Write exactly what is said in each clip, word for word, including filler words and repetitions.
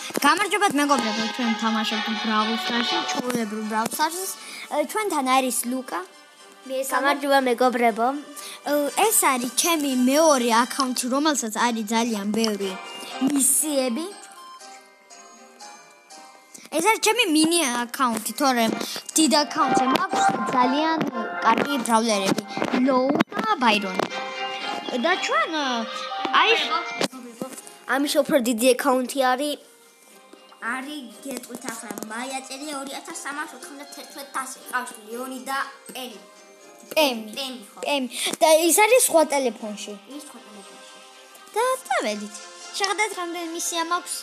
გამარჯობათ მეგობრებო, ჩვენ თამაშობთ Brawl Stars-ში, ჩვეულებრივ Brawl Stars-ს. ჩვენთან არის ლუკა. მე გამარჯობა მეგობრებო. ეს არის ჩემი მეორე აკაუნტი, რომელსაც არის ძალიან ბევრი მისიები. ეს არის ჩემი მინი აკაუნტი, თორემ დიდ აკაუნტზე მაქვს ძალიან კარგი ბრაულერები, ლოუ და ბაირონი. და ჩვენ აი ამის უფრო დიდი აკაუნტი არის არის გეტყვით ახლა მაია წერია ორი ათას სამას ოთხმოცდათერთმეტი ყავს ლეონი და პემი. პემი. პემი ხო. პემი. და ის არის სხვა ტელეფონში. ის სხვა ტელეფონში. და დავედით. შეხედეთ რამდენი მისია მაქვს.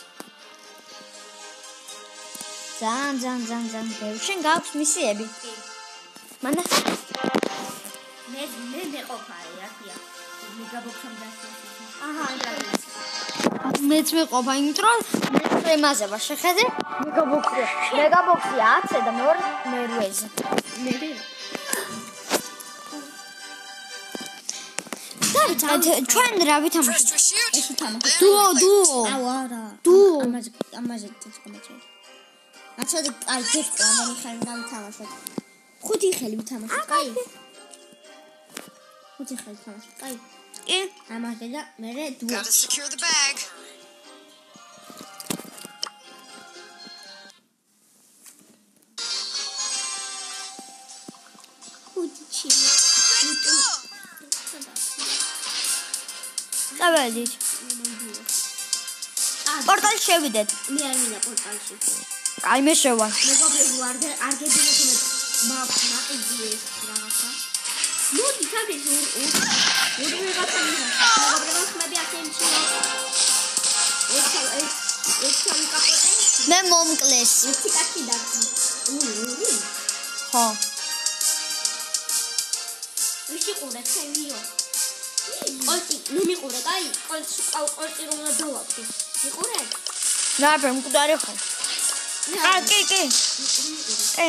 ძალიან ძალიან ძალიან ძალიან ბევრი. შენ გაქვს მისიები? მანდა მე მე მეყოფარი, რა ქვია. მეგაბოქსამ დასწრაფი. აჰა, მეც მეყოფა, იმიტომ რომ მე ემაზე ვარ, შეხედე? მეგაბოქსი. მეგაბოქსი ათზე და მე ვარ მერვეზე. მე დავით, ჩვენ რა ვითამაშოთ? ეს უთამაშო. დუო, დუო. აუ არა. დუო. ამაზე ამაზე წამოწევ. აჩად აი გეტყვი ამდენი ხანი დავთამაშოთ. ხუთი ხელი ვითამაშოთ, კაი? ხუთი ხელი ვითამაშოთ, კაი? კი. ამაზე და მე დუო. Gotta secure the bag. ხუთი ჩი. დავედით. პორტალში შევიდეთ. მე არ მინდა პორტალში. აი მე შევა. მეგობრებო, არ არ გეძინოთ მაქვს ნაყიდი ეს რაღაცა. მოდი თავის ორ ორ ორი რაღაცა მიღა. მეგობრებო, ხმები აქ იმჩნევა. ეს ეს ეს სამი კაპოტე. მე მომკლეს. ერთი კაცი დაგწი. ორი. ხო. ვიში ყურე ჩემიო. ყოლტი, მე მიყურე, კაი? ყოლტი ყოლტი რომ დავაფრე. მიყურე? რა ბერ მკვდარი ხო? აა კი კი. კი.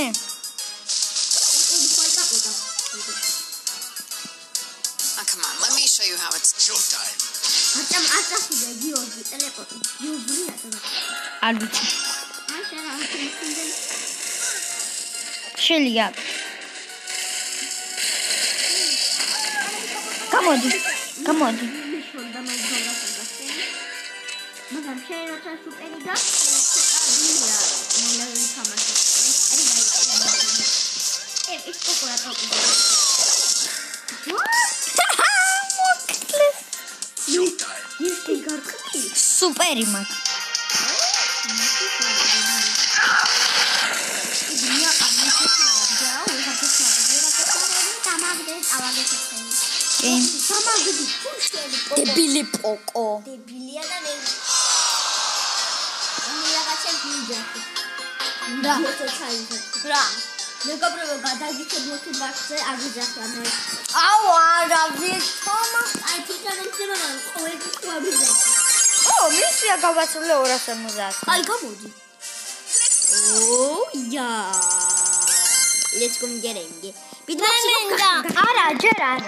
Oh, come on, let me show you how it's showtime. ატამ ატახიდა გიორგი ტელეპორტი. გიორგია და. არ ვიცი. აი შენ რა ხინდე? შელია. გამოდი. გამოდი. მიშონდა მაგდალა სანდასტენი. მაგრამ შენ რა სუპერი და აბია ნელი თამაში. აი აი ეს კოკორა ტოპი. Showtime. ის გიგარკი. სუპერი მაგ. იდია ამაში ხარჯა, უხარჯა ხარჯა, დამაგდე ავაგე ხენი. კი. დამაგდი ფუშელი პოკო. დებილი პოკო. დებილია და მე. ამ რაღაცა მინდა. რა? რა? მეგობრებო, გადაგიჭებო თუ ბახზე აგიძახა მე. აუ არა ვიცომა. აი თვითონ ეცემა ყოველი ხوابიძა. ო, მისია გავაცვლე ორას ორმოცდაათი. აი გამოდი. ო, ია. Let's go get in. მინდა. არა, ჯერ არა.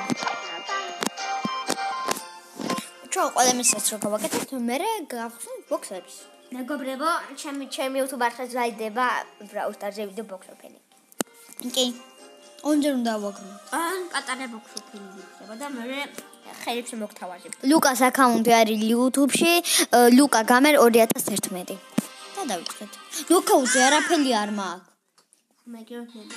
ჩვენ ყველა მისიას რო გავაკეთებთ, მე გავხსნით ბოქსებს. მეგობრებო, ჩემი ჩემი YouTube-არხზე დაიდება Brawl Stars-ზე ვიდეო ბოქსოფენი. კი. ოჯერ უნდა ვაგრო. ან პატარა ბოქსოფენი იქნება და მე ხელებს მოგთავაზებ. ლუკას აკაუნტი არის YouTube-ში, ლუკა გამერ ორი ათას ერთმეტი. და დავიწყეთ. ლუკაუზე არაფერი არ მაქვს. მე გიორგი.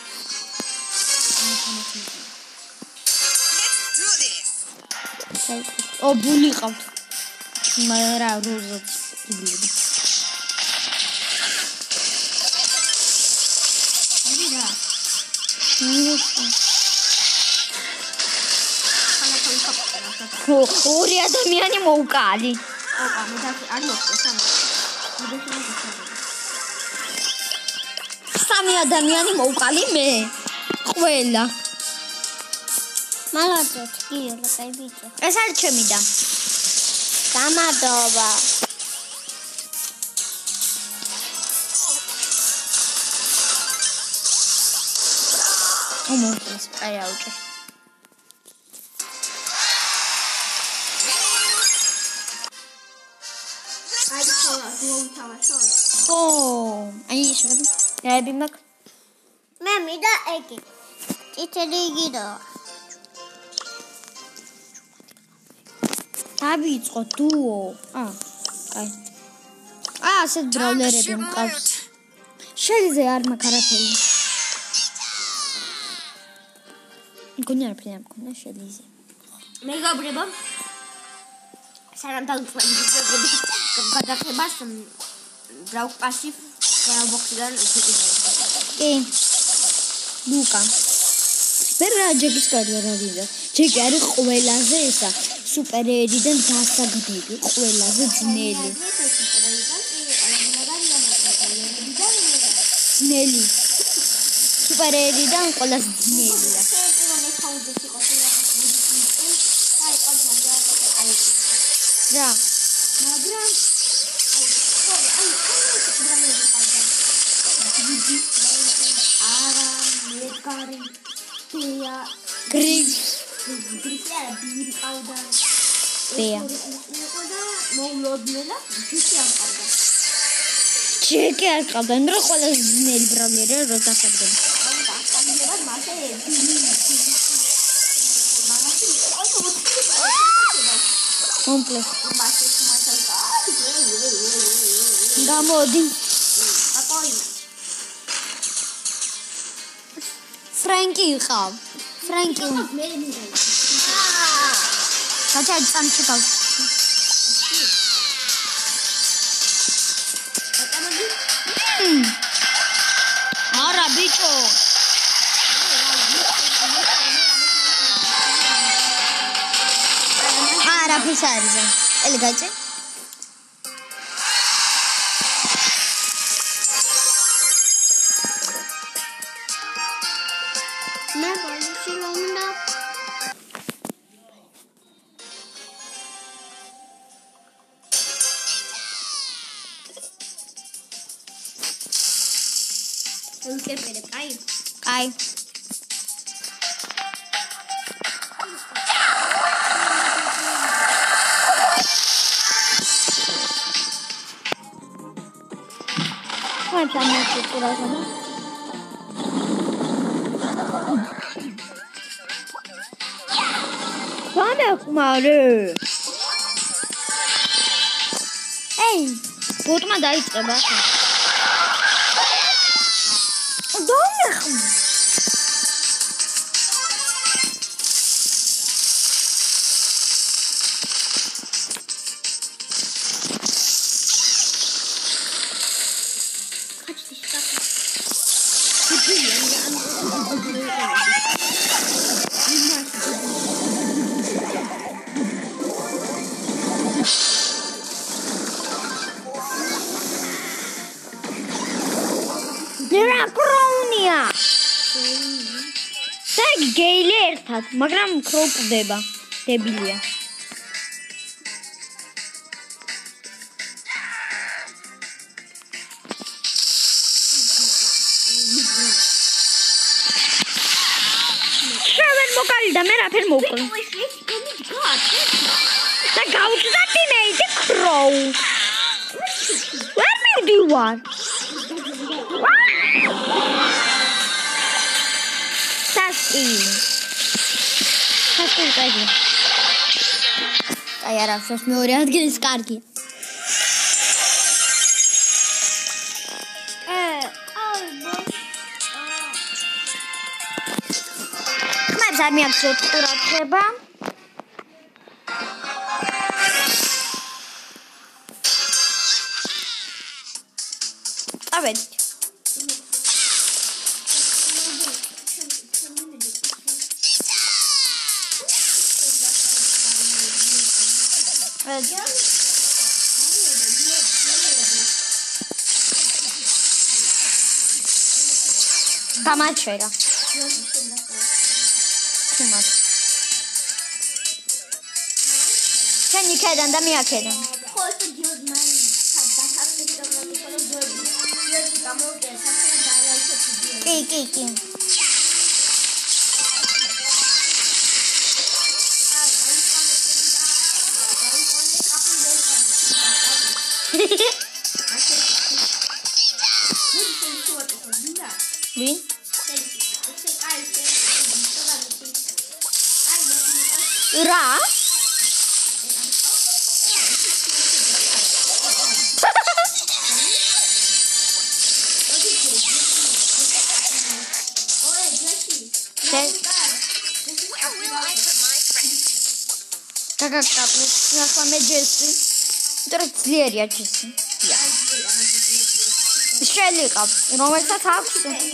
Let's do this. ო, ბული ყავთ. მე რა როზოც იბლები. აი რა. ო, ორი ადამიანი მოუკალი. ოპა, მე და არ მოხდა სამა. სამი ადამიანი მოუკალი მე. ყველა. მალადოთ, გიორგი, კაი ბიჭო. ეს არის ჩემი და. გამადობა. ომო, ეს აი აუჭერ. აი ხოლმე დავთამაშოთ. ხო, აი შეგდი. დაები მაგ. მე მინდა ეგი. წითელი იგიდო. დავიწყო დუო. აა, კაი. აა, ასეთ ბრაულერები მყავს. შელიზე არ მაქვს არაფერი. გონი არაფერი არ მქონდა შელიზე. მეგობრებო სანამ დავუწყებდი გადახებას ბრაუკაში ბრაუბოქსიდან ვიყიდე. კი. ლუკა. მე რა ჯეკის კარიერა რა ვიდა. ჯეკი არის ყველაზე ესა სუპერერიდან დასაგდები, ყველაზე ძნელი. ძნელი. სუპერერიდან ყველაზე ძნელია. რა? მაგრამ არა მეკარი თია გრიგ გრიგია ბირი ყავდა ბია და მოულოდნელა ჯიკი არ ყავდა ჯეკი არ ყავდა რა ყველაზე ძნელი ბრაულერია რო დასაგდები ამიტომ მასე კომპლეს მასე გამოდი აკოი ფრენკი იყავ ფრენკი მე მინდა გაჩა წამში გავ არა ბიჭო არა ფისარზე ელი გაჭე მე ბოლოში მომდა ელკეპერე კაი კაი Vai pra minha cultura também. Vamos, Maru. Ei, vou tomar daí para baixo. Dá-me. Miracronia. Tag gay ერთად, მაგრამ ქროკვდება. დებილია. შევენ მოკალდა მე რაფერ მოკლ. და გავუწდა ტიმეიტი ქროუ. ვერ მივდივარ. სასკი. სასკი კარგი. აი არა, შეს მეორე ადგილის კარგი. ე, აი ბოშ. ხმებს არ მიაქცევთ ყურადღება. წავედით. გამაჩერა. თუმად. ჩენი ქედან და მიაქედან. ხო ეს ჯოდ მან სადახარდეთ რომ მიკოლო ჯოდ. ჯოდ გამოვიდა საერთოდ დაიწყო. კი, კი, კი. ვინ? რა? Kakakapne, ახლა მე ჯესი. იმიტომ რომ ძლიერია ჯესი. შელიყავ, რომელსაც აქვს.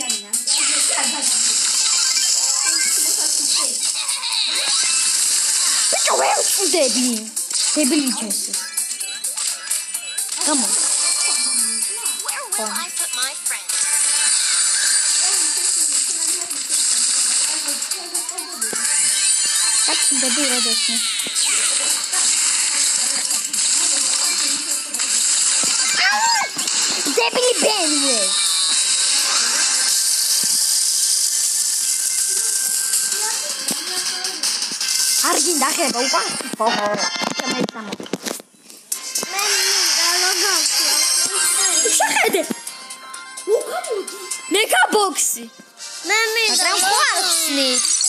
ბიჭო, ვერ ვწდები. დებილი ჯესი. Come on. Where will I put my friend? That's the deal of this. Debili benwe. Argin dakheba uqas. ხო, ხო. შემეცამო. შეხედე. უკამოდი. მეგაბოქსი. მე მინდა ხვალხსნი.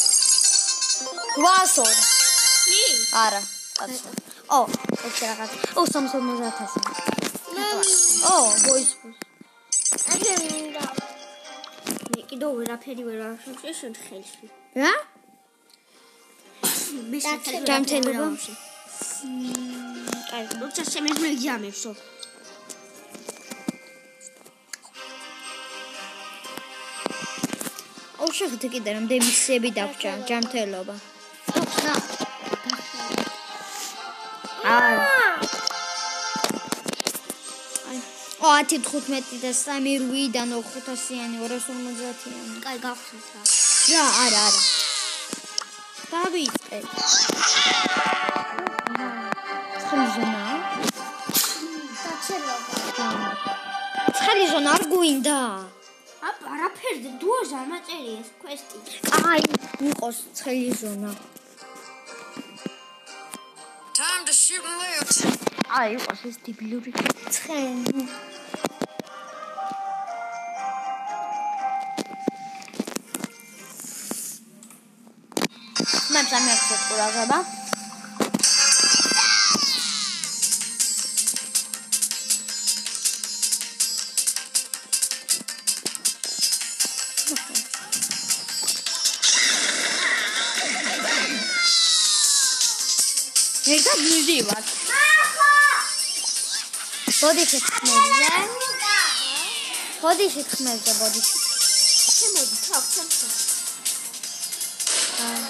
გვასორ. კი? არა. კაცო. ო, ეს რაღაც. ო, სამსამოცდაათი. ო, ბოისბუს. აი მინდა. მე კიდევ ვერაფერი ვერ ავშევ შენ ხელში. რა? მე ჯამთელობა. კაი, როცა შემეძლო იამებსო. ო, შეხედე კიდე რომ დემისიები დაგჭა ჯამთელობა. რა? აა. ო, ათი თხუთმეტი და სამი რვიდან ხუთასიანი ორას ორმოცდაათიანი. კაი, გავხსნით რა. რა, არა, არა. დავიწყე. ცხელი ზონა? დაჩერობა. ცხელი ზონა არ გვინდა. აბ, არაფერზე დუოჟა მაწერია ეს კვესტი. კაი, იყოს ცხელი ზონა. Time to shoot and loot. აი, იყოს ეს დებილური ცხელი. მე წამიახსოვ ყურაღება. ერთად მივდივართ. ბოდიში ხმებზე. ბოდიში ხმებზე, ბოდიში. შემოდი, თავ, თავ, თავ. აა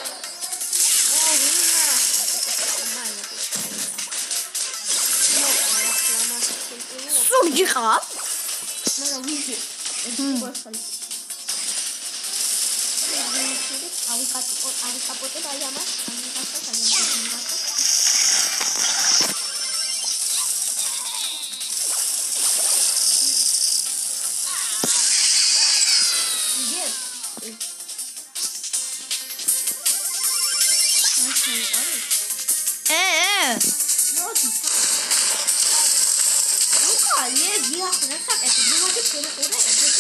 სურჯი ხარ? მაგრამ ვიჟი. ავი კატო, ავი კაპოტე და ამას ამას ამას. ე, ე. მოდი. უკა, ლეგია ხნა საკეთე, მოდი ფერყურე,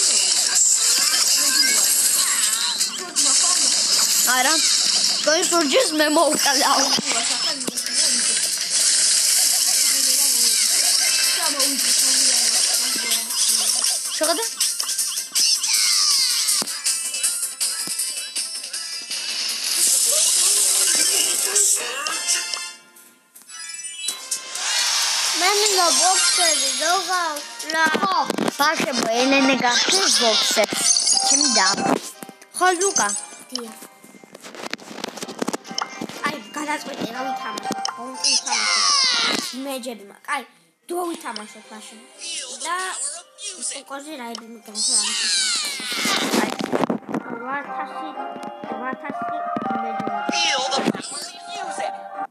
არა. თქვენ სურჯის მე მოვკალავ. შეხედე? მე მინდა ბოქსები, დოგავ, რა. ხო, ბაშებო, ელენე გახდეს ბოქსებს. ჩემი და. ხო, ლუკა. დიახ. აი, გადაწყვეტე რა ვითამაშოთ. ხო, ვითამაშოთ. მეჯები მაგ. აი, დო ვითამაშოთ მაშინ. და უკოზე რაიდი მიგროს რა. აი, ვართასი, ვართასი მეჯები. Feel the power of music.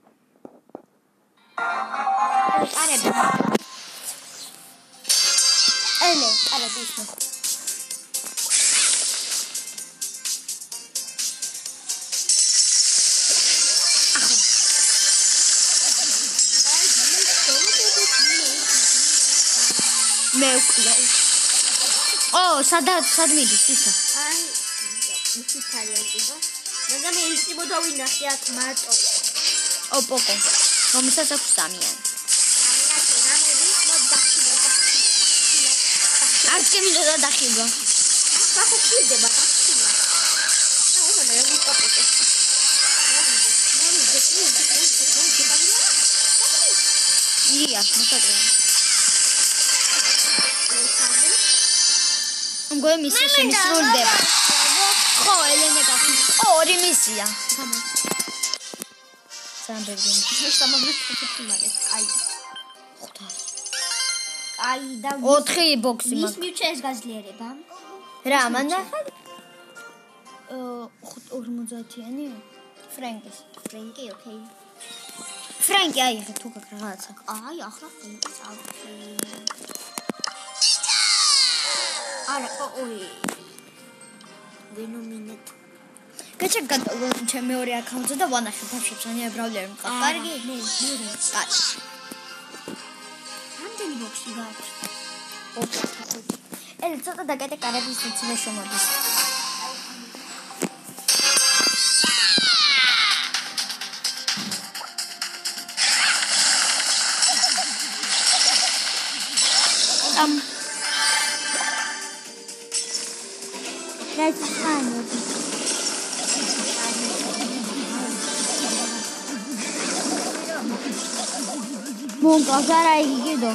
კარები. ელე, კარები ისმე. მე ვკლა. ო, სადა სად მიდის ისა? აი, ისიც არის კიდო. მაგრამ ის იმოდა ვინახე აქ მარტო. ო, პოკო. რომელსაც აქვს სამიანი. არც კი მინდოდა დახილვა. ახლა ხდება დახილვა. აუ, მანე რა პოპო. ია, მოსაკრა. მგონი მისია შემისრულდება. ხო, ელენე გახსნის. ორი მისია. სამბერგი. სამაბლოს ხუთი აი. ხუთას. აი და ოთხი ბოქსი მის მაქვს. მივჩა ეს გაძლიერება. რა, მანდახა? აა ორმოციანი? ფრენკის. ფრენკი, ოკეი. ფრენკი აიღე თუ გაქ რაღაცა. აი, ახლა ფრენკი წავხი. არა, ოი. ვინომინეთ. გაჩეკ ჩემ მეორე აკაუნტზე და ვანახე ბავშვებს ან ებრაულები მყავს. კარგი, მე, მე. კაც. რამდენი ბოქსი გაქვს? ოთხი. ელი ცოტა დაკეტე კარების სიცილე შემოდის. ამ რაც ხანები მონკას არა იგიდო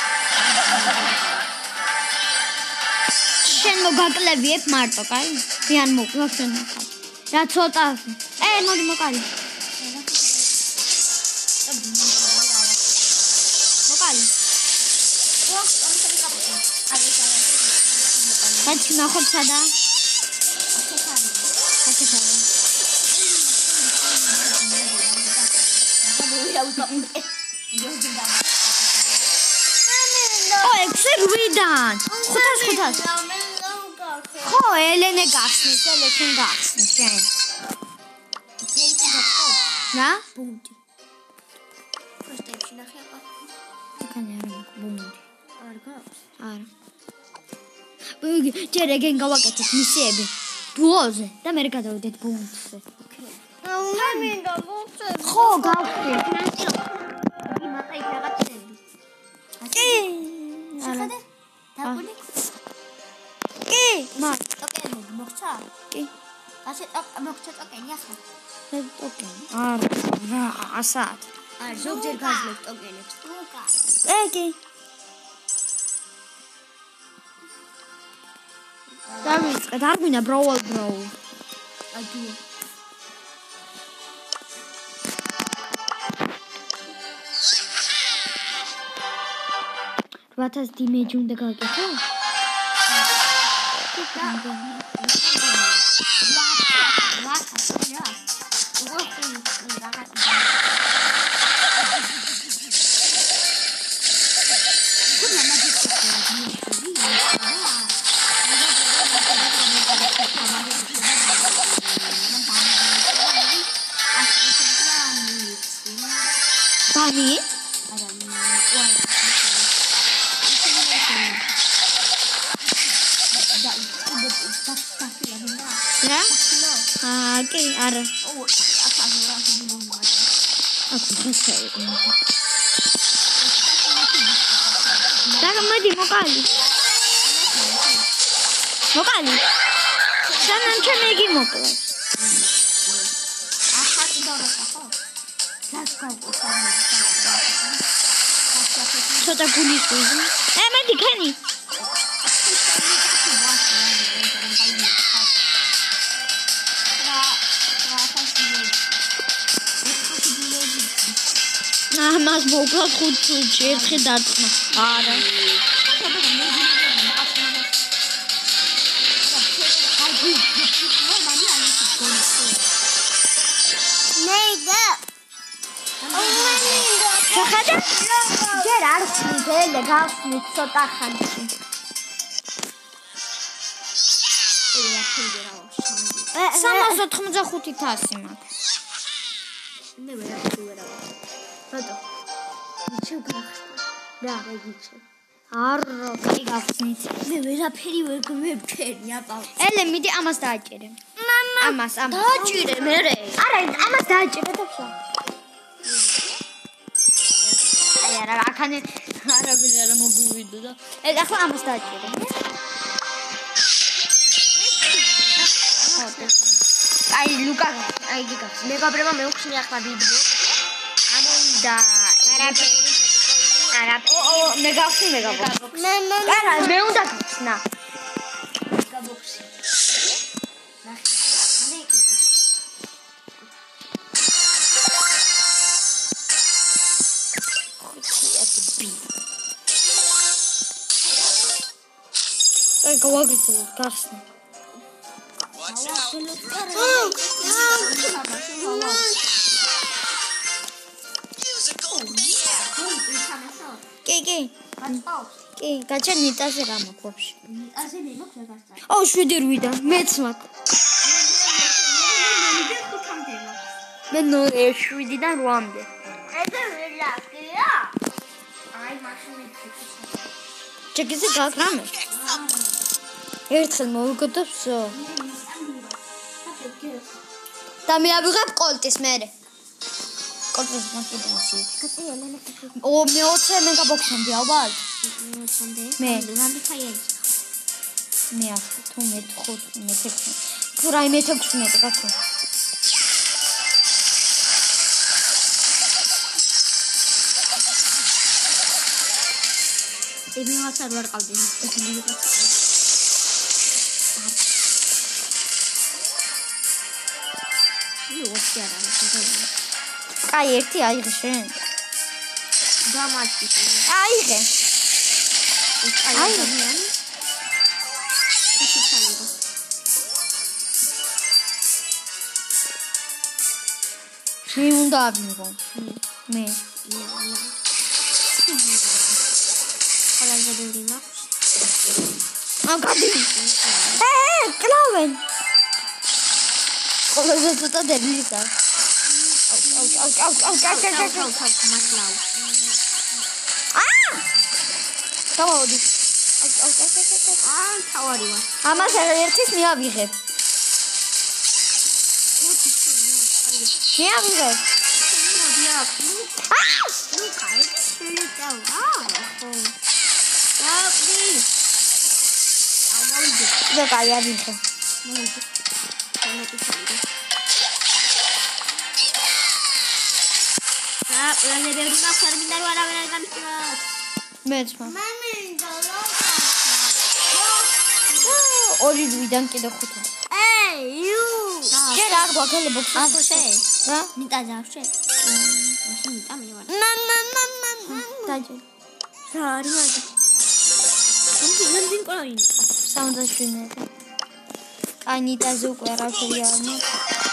შენ მოგაკლებიებ მარტო, კაი? ვიან მოკლავ შენ ხარ. რა ცოტა. ე, მოდი მოკალი. მოკალი. კაცი ნახოთ სადა? კაცი სადა? ო, ექვსი რვიდან. ხუთას ხუთას. ხო, ელენე გახსნის, ელენე გახსნის შენ. რა? ბუნდი. პროსტებში ნახე ახლა. კანე არა მაქვს ბუნდი. არ გაქვს? არა. ბუგი, ჯერ ეგენ გავაკეთეთ მისიები. დუოზე და მე გადავიდეთ ბუნდზე. აუ, მე მინდა ბოქსები. ხო, გავხდი. იმათა იქ რაღაცები. კი. შეხედე? დაგული? კი, მაგ. ტოკენი მოხცა? კი. ასე მოხცა ტოკენი ახლა? მე ტოკენი. არა, რა, ასად. არ ზოგჯერ გაძლევ ტოკენებს. ლუკა. ე, კი. დავიწყე, არ გვინდა ბროულ ბროულ. ადიო. რვათას დიმეჯი უნდა გავაკეთო? ბანი? რა? აა, კი, არა. ო, ახლა რა გიმომმა. აქ ხესა. და მოდი მოკალი. მოკალი. სანამ ჩემი იგი მოკლა. ახლა კიდევ რა ხო? რაც გავყო ცოტა გულისხმობ. ე, მედი ქენი. ამას მოკლა ხუთ წუთში ერთხი დარტყმა. არა. ნეიდა. შეხედე? ჯერ არ ხსნით, ელე გავხსნით ცოტა ხანში. ელე აქამდე რა ვაშ. სამას ოთხმოცდახუთი თასი მაქვს. მე ვერ ვერა. ბატო. იჩევ გახსნა. რა, ეგიჩე. არა, კი გავხსნით. მე ვერაფერი ვერ გვებქენი აბა. ელე, მიდი ამას დააჭერე. მამა, ამას, ამას. დააჭირე მე. არა, ამას დააჭერე და ვსვა. აი არა, ახანე არაფერი არ მოგვივიდო და ელე, ახლა ამას დააჭერე. აი, ლუკა, აი გიგავს. მეგობრებო, მე უხსნი ახლა ვიდეო. და არაფერი. არაფერი. ო, მე გავხსნი, მე გავხსნი. მამა, არა, მე უნდა გავხსნა. გაბოქსი. ნახე. აი, გავაგზავნე, გავხსნა. Watch out. Musical. კი, კი. კი, გაჩა ნიტაზე რა მაქვს ვაფშე. ასე მე მაქვს ვერასწარ. აუ, შვიდი რვიდან, მეც მაქვს. მე ნო შვიდიდან რვამდე. ესე ვერაფერია? აი, მაშინ მეცი. ჩეკიზე გაგრამე. ერთხელ მოვიგო და ვსო. და მე ავიღებ კოლტის მერე. კოლტის მოკიდენსი. ო, მე ოცე მეგაბოქსამდე ალბათ. მე. რამდენი ფაილი? მე ახლა თუ მე ხუთ მე თექვსმეტ. თუ რაიმე თექვსმეტ გაქო. ები ვაცა არ ვარყავდი. ეს ვიდეო. იო, ვასიარა, შეგაიგე. აი, ერთი აიღე შენ. დამაჩი. აიღე. აი, ადამიანი. მე უნდა ავიღო. მე. ყველაზე ბევრი მაქვს. ამ გადი. ე, კლავენ. ყველაზე ცოტა დერლისა. აუ, აუ, აუ, აუ, აუ, აუ, მართლა. აა! დავაოდი. აუ, აუ, აუ, აუ. აა, თავარი ვარ. ამას ერთის მიავიღებ. მე ავიღებ. მოდი აქ. აა! ნუ კაი, შეიძლება. აა, ხო. აპი. ამოვიდე. და კაი ავიღე. მოვიდე. შემოწიფე. აა, ყველაზე ბევრი მაქვს, არ მინდა რომ არავინ არ გამიწვიოს. მეც მა. მამინდა რა. ორი რვიდან კიდე ხუთი. ეი, იუ. შენ არ გვაქვს ბოქსი? ახშე. რა? ნიტაზე ახშე. მაშინ ნიტა მე ვარ. მამა, მამა, მამა. დაჯე. რა არის მაგა? ამიტომ ნამდვილ კოლაინი. სამოცდაშვიდმეტი. კაი ნიტაზე უკვე არაფერი არ მაქვს.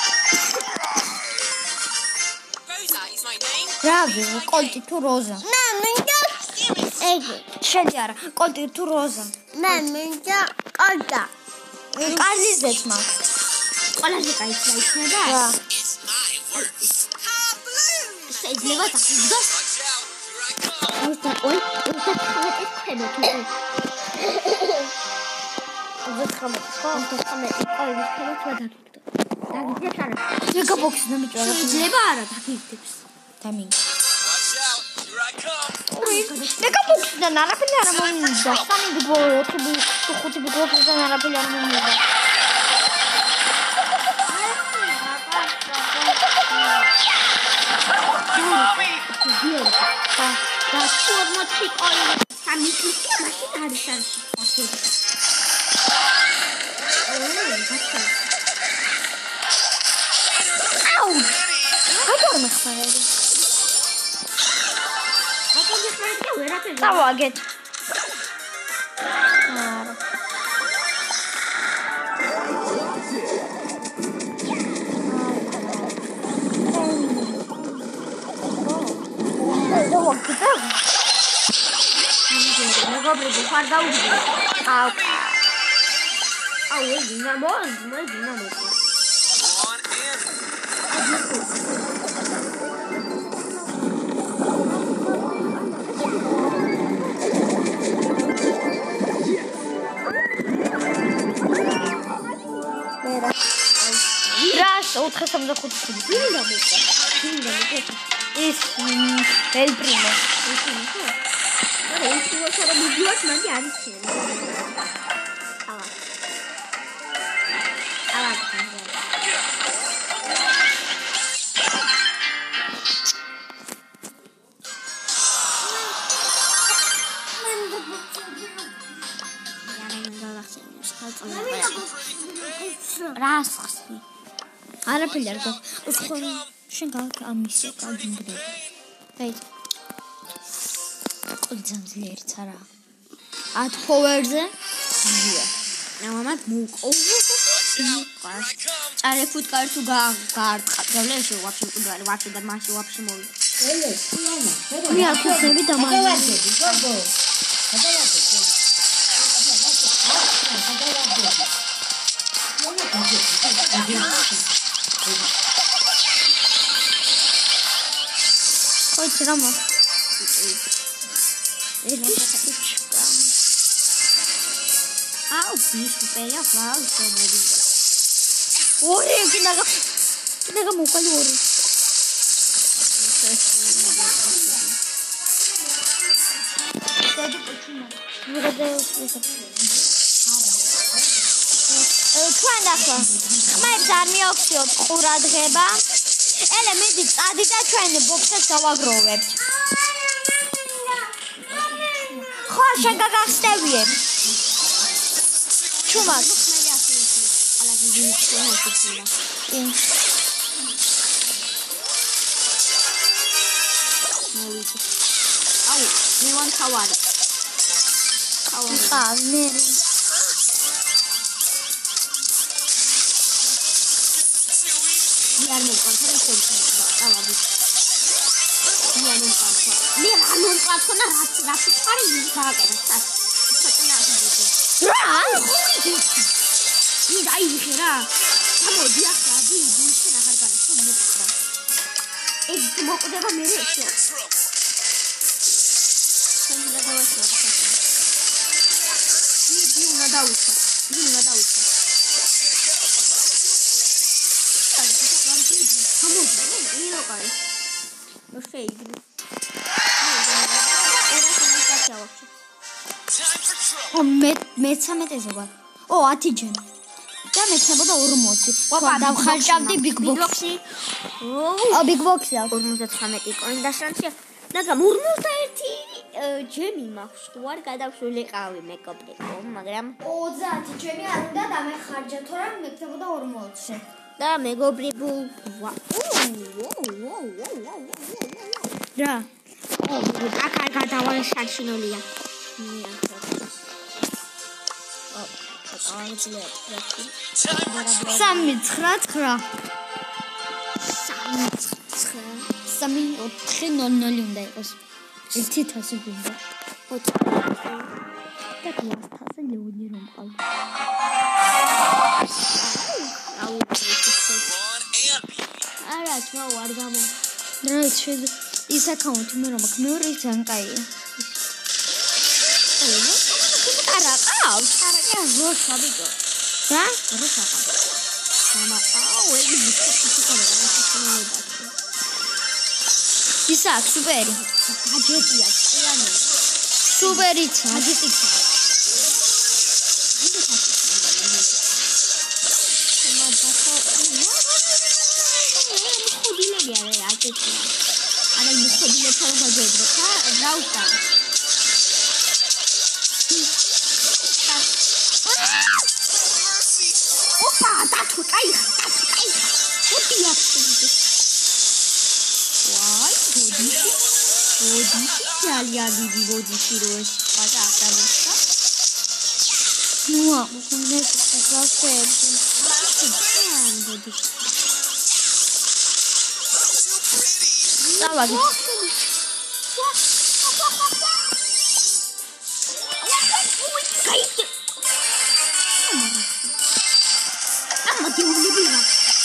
Rosa is my name. რა ვიღო, კოლტი თუ როზა? მე მინდა. ეგე. შენი არა, კოლტი თუ როზა? მე მინდა კოლტა. კარლიზეც მაქვს. ყველაზე კაი შეიძლება? რა? It's my words. Kaboom! შეიძლება დაგიგდოს? Watch out. Here I come. უთა ой, უთა ხმეტის ქვემოთ უკვე. უთა ხმეტის ხო? უთა ხმეტის ყოველის ქვემოთ რა დაგიგდო? დაგიგდებს არა? მეგაბოქსი დამიჭრა. შეიძლება არა დაგიგდებს. დამინ. Watch out. Here I come. მეგაბოქსიდან არაფერი არ მომიდა. სამი ბიგო, ოთხი ბიგო, ხუთი ბიგოიდან არაფერი არ მომიდა. და და ორმოცი კოინი სამი კლიკი მაშინ არის ასე. აუ! აგარ მეხმარები. აკა მეხმარები ვერაფერი. დავაგეთ. არა. დავაგეთ. მეგობრებო, ხარ დაუგდო. აუ. აუ, დინამო, მე დინამო. On in. ოთხი ოცდახუთი ხუთი. ვინ დამოკლა? ვინ დამოკლა? ის ელ პრიმო. არა, ის უცხო რომ მიდივართ, მანდი არის ჩემი. ალა. ალა. რას ხსნი? არაფერი არ გქონდა. უცხო შენ გამისო კაგინგრე. აი. ყოძანძლიერიც არა. ათ ფოვერზე? ია. ამამად მოკო. წარე ფუტკარ თუ გაარტყავ ეს ვაფშე კუდარი ვაფშე და მასე ვაფშე მოვიდა. ელე, სულანა. მე არ ხსნები და მაგ. გადავარდები, გოგო. გადავარდები. Ой, чрама. Ау, бишу пея, вау, сомоди. Ой, кинага. Кинага мукали ори. Седи почему? Выродилась ჩვენ ახლა ხმებს არ მიაქციოთ ყურადღება. ელე მიდი წადი და ჩვენ ბოქსებს გავაგროვებთ. ხო, შენ გაგახსნევიებ. ჩუმად. აუ, მე ვარ თავარი. თავარი. მე არ მომყავს რა შეიძლება დავაბი. მე არ მომყავს. მე არ მომყავს და რა რა ხარი გააკეთა. ცოტა ახლა. რა? მე დაიიხე რა. გამოდი ახლა დი ბულში რა ხარ განა ხო მოხდა. ეს მოყდება მე რექცია. სანდა დავასვა. დი უნდა დაუსვა. დი უნდა დაუსვა. Ну что, иди. О, მე მეცამეტე ზოგად. ო, ათი ჯენ. და მეცნებოდა ორმოცი. ყოფა დავხარჯავდი ბიგ ბოქსი. ო, ბიგ ბოქსი აქვს ორმოცდათვრამეტი კოინი და შანსია. მაგრამ ორმოცდაერთი ჯემი მაქვს. ვარ გადავშულიყავი მეკობრიკო, მაგრამ ოცდაათი ჯემი არ უნდა დამეხარჯა, თორემ მექნებოდა ორმოცი. და მეგობრებო ვა რა აქ არ გადავალ შარშინოლია მე ახლა სამი ცხრა ცხრა სამი ცხრა სამი ოთხი ნოლ ნოლ უნდა იყოს ერთი თასი გვინდა ოთხი და კლასთაზე ლეონი რომ ყავდა აუ არა თვა არ გამო რა შენ ის აკაუნტი მე რომ აქ მეორე ძალიან კაია არა ყავს არა ყავს როს საბიტო რა როს ყავს მამა აუ ეს ის ის აქ სუპერი გაჯეტია წიანო სუპერიც გაჯეტია Ana ini khodile thara bajodro ta rauta Opa datu kai datu kai Oti yaptı Vay bodi bodi ძალიან დიდი ბოდიში რო ეს პატარდა ნუ ამქონდა გასწევდი ძალიან ბოდიში დავაგი ამა დიულიბია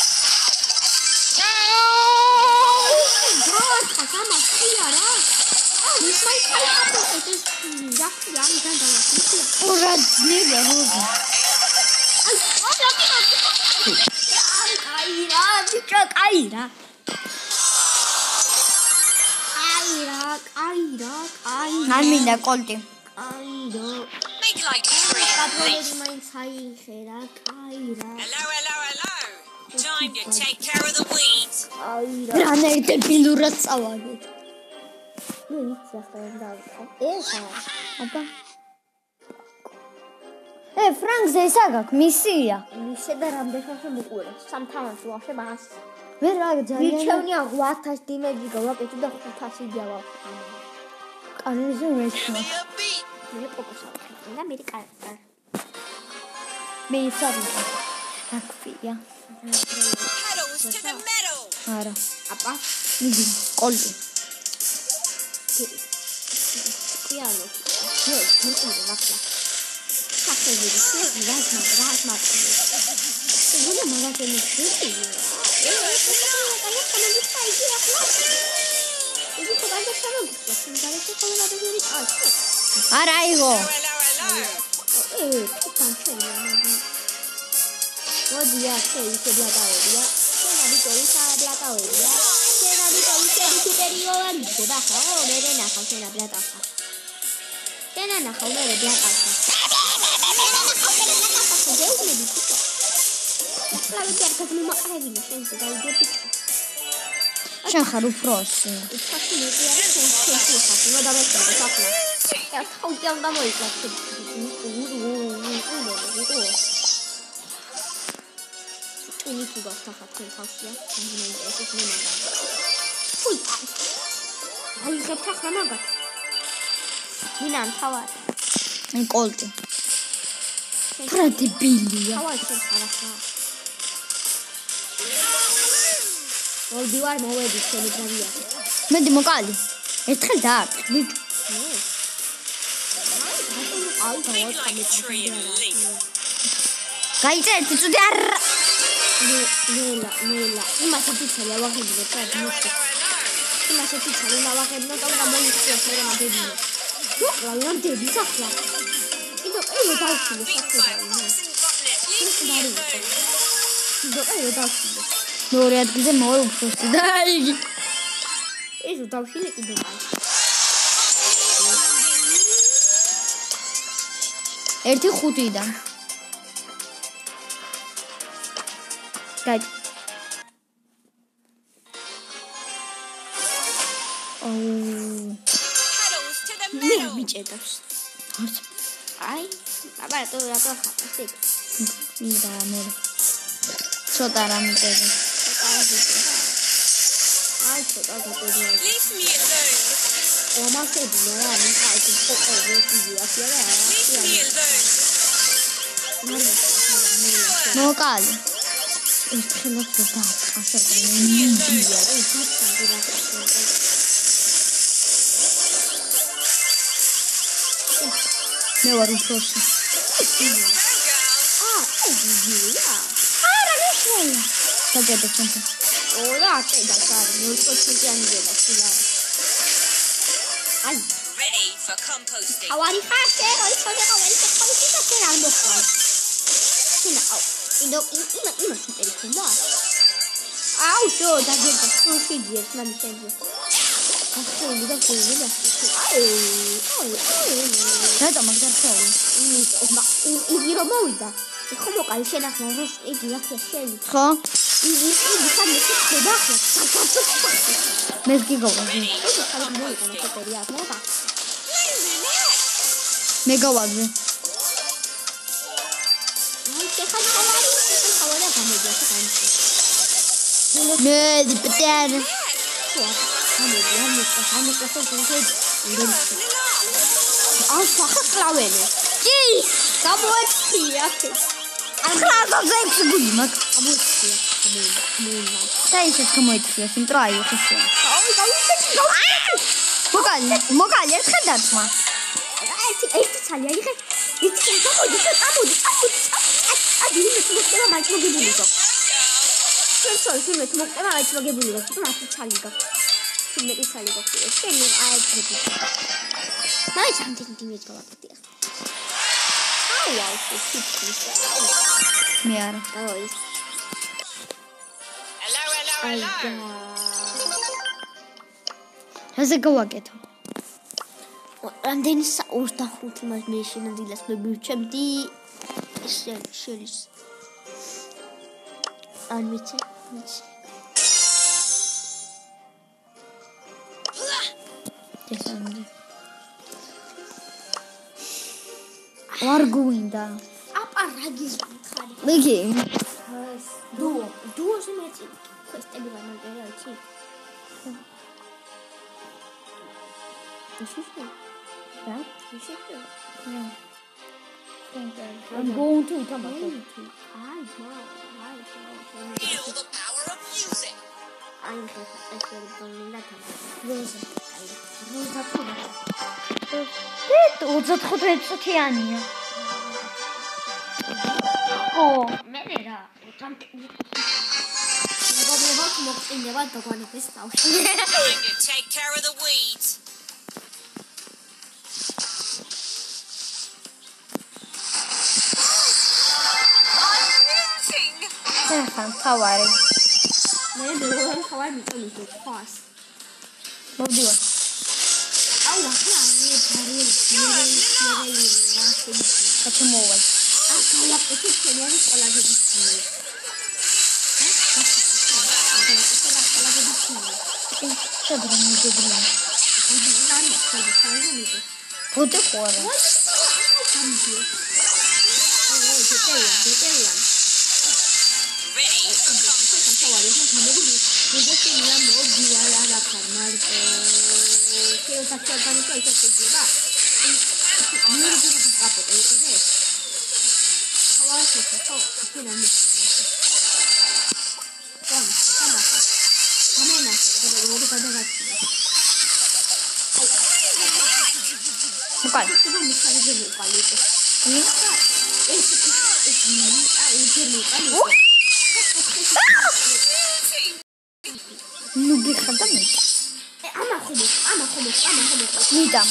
Sama siara. Ah, this might try to it is just young and I Ora nega rosa. Ai, olha aqui. Ai, ai, ბიჭო, კაი რა. აი რა, აი რა, აი. არ მინდა კოლტი. აი რა. Make like three, კადროლები please. მაინც აიხე რა, აი რა. Hello, hello, hello. Time to take care of the weeds. აი რა. რანაირ დებილურად წავაგეთ. მე ვიცი ახლა რომ დავიყო. ეხა. აბა. ე, ფრანგზე ის აგაქვს, მისია. ისე და რამდენად მოყურებს? სამთავროს ვახშე მას. ვერ რა ძალიან. ვიჩევნია ორი ათასი დიმეჯი გავაკეთე და ხუთ ათასი გავაკეთე. კანეზე ვეჩქნა. მე პოპოსავ და მე კარკარ. მე ის არ ვიყავ. აკვია. Pedals to the metal. არა. აპა. მიდი, კოლტი. პიანო. ჯო, მოკიდე ვახლა. სახელი ისე რაზმა, რაზმა. ეგონა მაგათენი შვილი. ე, ეს තමයි საიდი ახლა. იგი ხოდა შემოგიწევს, სიმღერაში ხოლმე დაგერი წავშე. არა აიღო. Hello, hello. ე, თქვენ შეიძლება. მოდია, შეიძლება დაგავიდია. შენადი კოლისა დაგავიდია. შენადი კოლისა დაგავიდია. მიგდება ხო, მე ვერ ნახავ შენა ბლატახა. შენა ნახავ მე ბლატახა. გეუბნები თქო. ლავი კარგად მომაყრებინა შენზე დაიგები. შენ ხარ უფროსი. ხაში მოდია შენ შენ ხარ, უნდა დავეცადე ახლა. ე, ხაუდი ამ გამოიკლათ. ini juga sangat khasiat dengan itu memang. Hui. Hai kata sama gak? Minan tawar. მე კოლტი. რა დებილია. Tawar sekarang. ol diwar mოვედი შენი გრավია. მედი მოკალი. ერთხელ დაარტყდი. აი დავარ Tree and leaf. გაიწე ერთი წუთი არ. ნელა ნელა იმასე თვითონ ავაღებინე და Hello, hello, hello. იმასე თვითონ ავაღებინე და გამოიწვია მე მაგებინე. რა რამდენი სახლა? კიდო ელო დავშილე Beats სახლა. like frozen rottenness. Leave me alone. კიდო ელო დავშილე. მეორე ადგილზე მოე უფროსი და იგი. ელო დავშილე კიდო მაგ. ერთი ხუთიდან. გაი. ოუ. Pedals to the მე metal. მიჭედავს. არც აი, აბა რატო რატო ხარ? მირა მე. ცოტა რა მიწერე. აი, ცოტა გაგოდი. Leave me alone. ომასები რა, მე აი ფოტო ვიდეო ასე რა. Leave me alone. მოკალი. ერთხელ უფრო დააწყაშა მიდია. მე ვარ უფროსი. აა, ვიდეოა. არა ნუშია. დაგედა ჩემთან. ორა აწედა კარი, ნულ პროცენტიანი ვედა სულა. აი, Ready for composting. ავარი ხაშე, აი ცოტა ავარი ხაშე და შენ არ მოხდა. შენ აუ, ინდო იმა იმა სუპერი ქონდა. აუ, შო, დაგედა სულში ძიეს მამი შენზე. ახლა და გული და აი, აი, აი. რატომ მაგდარ ხეური? იგი რომ მოვიდა. ხო მოკალი შენ ახლა როს იგი ახლა შენ. ხო? იგი იგი სამი ხდება ახლა. მე გიგოვაზე. ეს ხარ მოიყო ფოტოია მოვა. მე გავაგზე. აი შეხარ ხავარი, შეხარ ხავარი გამოდია ხანში. მე დიპტერ. ხო, გამოდია, მოხდა, გამოხდა ხოლმე. აა სახკლავენე. კი! გამოეცია. ხრაზაზე ექბული მაგ. გამოეცია. გამოეცია. და ისეთ გამოიწვია, სიმტრო აიხესია. აუ, გავიწეცი, გავიწეცი. მოკალი, მოკალი ერთხელ დაწმა. ერთი ერთი ცალი აიღე. ერთი გამოდი, გამოდი, გამოდი. აი, მე მოხდება მაინც მოგებული გო. შენ შენ მე მოხდება მაინც მოგებული გო. თუ მათი ცალი გო. მე ცალი გო. შენ მე აი ტრიპი. მაინც ამდენი დიმეჯ გავაკეთე ახლა. აუ, აუ, შიფტი. მე არა. აი. Hello, hello, აი და რაზე გავაკეთო? რამდენი ოცდახუთი მას მე შენადილას მე მივჩემდი შელის. ან ვიცი, ვიცი. ესამდე. არ გვინდა. აპარაგის ხარი. მიგი. დუო, დუოზე მეცი კვესტები ვანაგერა იცი? ისე და ისე და I'm going to come on. I know. I know. Feel the power of music. I'm going to say that. Rosa. Rosa თქმა. დე ოცდახუთი წუთიანია. ო, მე რა, თან მეგობრებო, მოგწინდება დაგონების ბავშვი. Time to take care of the weeds. ხან თავარი. მე მეორე ხარ მიწონის ხას. მოვდივა. აუ რა ხა, მე ბარი მე მე ვასები. ხათი მოვალ. აა კალაპეთი შენიანი ყველაზე დიდი. შებრა მიგებრა. იგი ზარი ხდება ხაზინით. ფოტო ხوارა. გამიდი. ო, დეტელა, დეტელა. Ready. ხავარი ხან გამიდი. მოგესწრია მოგია რა ხარ მარტო. შეიძლება საჭიროა ისე შეიძლება. მე ვიგებ კაპოტა ისე. ხავარი ხო, ისე ნამისია. კამა, კამა. ამენა, როგორ გადაგაცია. მოკალ. ეს მიხარი გემოყალი. ნი? ეს ეს ნი, აი გემოყალი. ნუ გიხდა მე. ამა ხომო, ამა ხომო, ამა ხომო. ნიდა.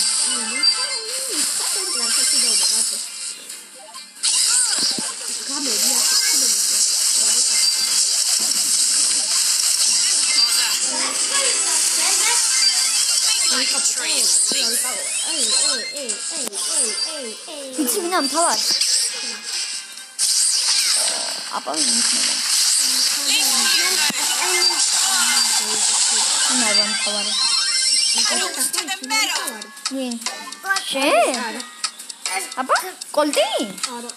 გამოდია, Like a tree. ეი, ეი, ეი, ეი, ეი, ეი, ეი. ვიცი ვინ ამ თავარი? აპა ვინ იქნება? ანა ვან თავარი. To the meadow. ვინ? შენ? აპა კოლტი? არა.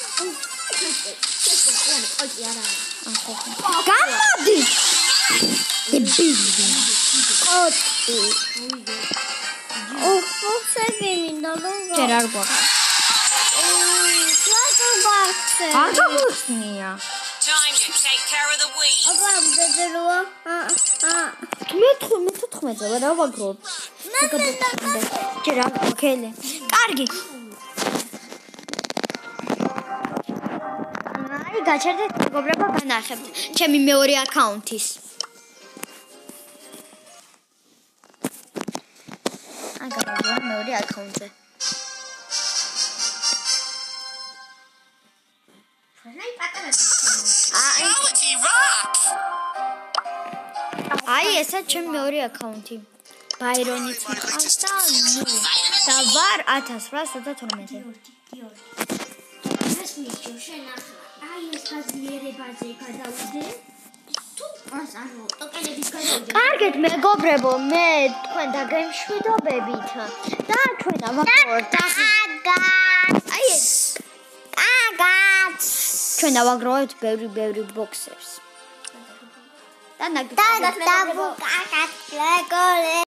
ეს ეს ყოჭი არა. ახო. გამოდი. დებილი. კოტი. ოჰ, მოხსები მინდა ლოგო. ჯერ არ გვაქვს. ოი, კლასო ბახზე. არ გამოსნია. Time to take care of the weeds. აბა, მდედროა. აა, აა. მე თორმეტ წელს რა ვაგრობ? ჯერ არ გვქელი. კარგი. აი, გაჩერდეთ მეგობრებო, განახებთ ჩემი მეორე აკაუნთის. აი, გავაგროვე მეორე აკაუნტზე. Quality rock. აი, ესა ჩემი მეორე აკაუნთი. ბაირონიც მყავს და ნუ. და ვარ ათას რვაას ოცდათორმეტი. ეს მისო შენახა. აი ეს გაზიერებაზე გადავიდე. თუ მას ანუ ტოკენების გადავიდე. კარგით მეგობრებო, მე თქვენ დაგემშვიდობებით და ჩვენ ავაგროვებთ. აი ეს. კაგაც. ჩვენ ავაგროვებთ ბევრი ბევრი ბოქსებს. და ნაგდ. და და კაგაც ლეგოლე.